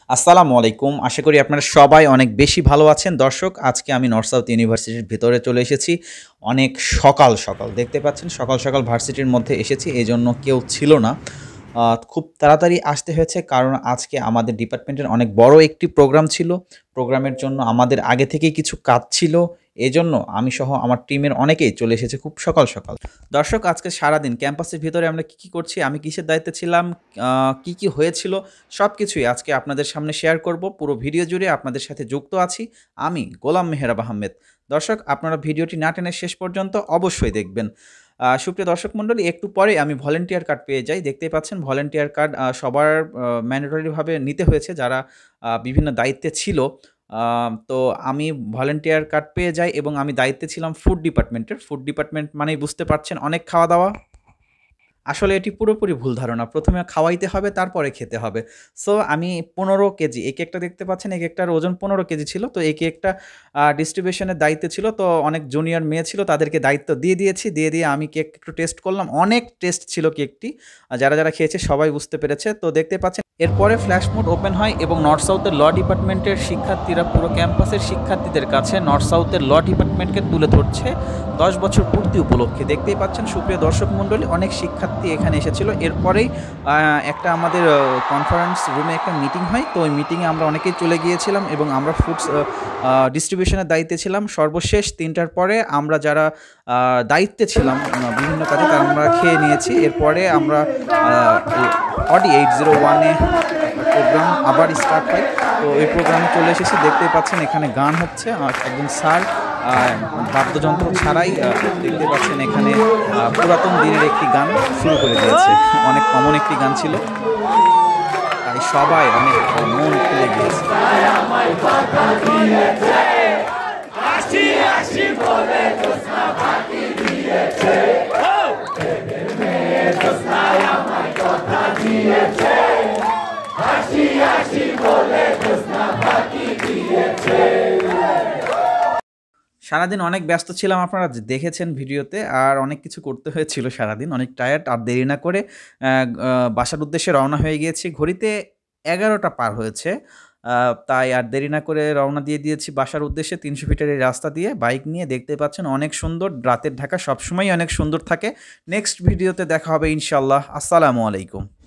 আসসালামু আলাইকুম। আশা করি আপনারা সবাই অনেক বেশি ভালো আছেন। দর্শক, আজকে আমি নর্থ সাউথ ইউনিভার্সিটির ভেতরে চলে এসেছি। অনেক সকাল, সকাল দেখতে পাচ্ছেন সকাল, সকাল ভার্সিটির মধ্যে এসেছি। এজন্য কেউ ছিল না। খুব তাড়াতাড়ি আসতে হয়েছে কারণ আজকে আমাদের ডিপার্টমেন্টের অনেক বড় একটি প্রোগ্রাম ছিল। প্রোগ্রামের জন্য আমাদের আগে থেকেই কিছু কাজ ছিল। এজন্য আমি সহ আমার টিমের অনেকেই চলে এসেছে খুব সকাল, সকাল। দর্শক, আজকে সারাদিন ক্যাম্পাসের ভিতরে আমরা কী করছি, আমি কিসের দায়িত্বে ছিলাম, কি হয়েছিল সবকিছুই আজকে আপনাদের সামনে শেয়ার করব। পুরো ভিডিও জুড়ে আপনাদের সাথে যুক্ত আছি আমি গোলাম মেহরাব আহমেদ। দর্শক, আপনারা ভিডিওটি না টেনে শেষ পর্যন্ত অবশ্যই দেখবেন। সুপ্রিয় দর্শক মণ্ডলী, একটু পরে আমি ভলেন্টিয়ার কার্ড পেয়ে যাই। দেখতেই পাচ্ছেন ভলেন্টিয়ার কার্ড সবার ম্যান্ডেটরিভাবে নিতে হয়েছে যারা বিভিন্ন দায়িত্বে ছিল। তো আমি ভলেন্টিয়ার কার্ড পেয়ে যাই এবং আমি দায়িত্বে ছিলাম ফুড ডিপার্টমেন্টের। ফুড ডিপার্টমেন্ট মানেই বুঝতে পারছেন অনেক খাওয়া দাওয়া। আসলে এটি পুরোপুরি ভুল ধারণা। ১ম এ খাওয়াইতে হবে, তারপরে খেতে হবে। সো আমি ১৫ কেজি, এই কেকটা দেখতে পাচ্ছেন, এই কেকটার ওজন ১৫ কেজি ছিল। তো এই কেকটা ডিস্ট্রিবিউশনের দায়িত্বে ছিল। তো অনেক জুনিয়র মেয়ে ছিল, তাদেরকে দায়িত্ব দিয়ে দিয়েছি। দিয়ে আমি কেক একটু টেস্ট করলাম। অনেক টেস্ট ছিল কেকটি। যারা খেয়েছে সবাই বুঝতে পেরেছে। তো দেখতে পাচ্ছেন এরপরে ফ্ল্যাশ মোড ওপেন হয় এবং নর্থ সাউথের ল ডিপার্টমেন্টের শিক্ষার্থীরা পুরো ক্যাম্পাসের শিক্ষার্থীদের কাছে নর্থ সাউথের ল ডিপার্টমেন্টকে তুলে ধরছে ১০ বছর পূর্তি উপলক্ষে। দেখতেই পাচ্ছেন সুপ্রিয় দর্শক মণ্ডলী, অনেক শিক্ষার্থী এখানে এসেছিল। এরপরেই একটা আমাদের কনফারেন্স রুমে একটা মিটিং হয়। তো ওই মিটিংয়ে আমরা অনেকেই চলে গিয়েছিলাম এবং আমরা ফুডস ডিস্ট্রিবিউশনের দায়িত্বে ছিলাম। সর্বশেষ ৩টার পরে আমরা যারা দায়িত্বে ছিলাম বিভিন্ন কাজে, তারা আমরা খেয়ে নিয়েছি। এরপরে আমরা অডি 801-এ প্রোগ্রাম আবার স্টার্ট হয়। তো এই প্রোগ্রামে চলে এসেছি। দেখতেই পাচ্ছেন এখানে গান হচ্ছে। একজন স্যার বাদ্যযন্ত্র ছাড়াই দেখতে পাচ্ছেন এখানে পুরাতন দিনের একটি গান শুরু করে দিয়েছে। অনেক কমন একটি গান ছিল, তাই সবাই অনেক মন খুলে গিয়েছে। সারাদিন অনেক ব্যস্ত ছিলাম, আপনারা দেখেছেন ভিডিওতে। আর অনেক কিছু করতে হয়েছিল সারাদিন, অনেক টায়ার্ড। আর দেরি না করে বাসার উদ্দেশ্যে রওনা হয়ে গিয়েছি। ঘড়িতে ১১টা পার হয়েছে। তাই আর দেরি না করে রওনা দিয়ে দিয়েছি বাসার উদ্দেশ্যে। ৩০০ ফিটের এই রাস্তা দিয়ে বাইক নিয়ে। দেখতে পাচ্ছেন অনেক সুন্দর। রাতের ঢাকা সবসময়ই অনেক সুন্দর থাকে। নেক্সট ভিডিওতে দেখা হবে ইনশাল্লাহ। আসসালামু আলাইকুম।